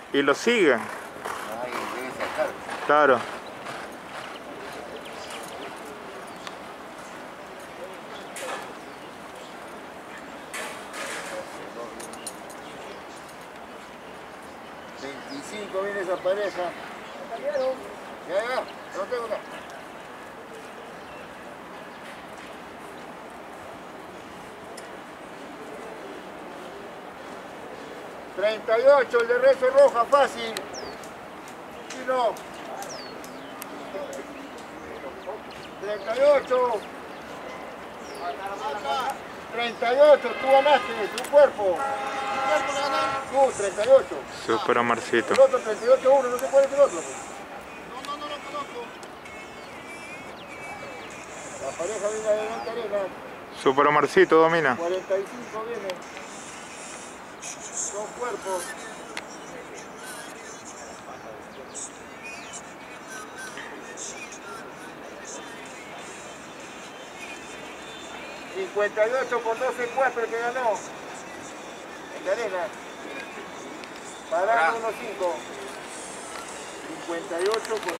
Y lo siguen. Ahí debe sacar. Claro. $25 viene esa pareja. Ya, no tengo nada. $38 el de rezo roja, fácil. Si no. 38. 38, tú ganaste, tu cuerpo. Tú, 38. Super Omarcito. El otro 38-1, no sé cuál es el otro. No lo conozco. La pareja viene adelante, arena. Super Omarcito domina. 45 viene. Dos cuerpos. $58 por 12-4 el que ganó. El de arena. Parando 1-5. 58 por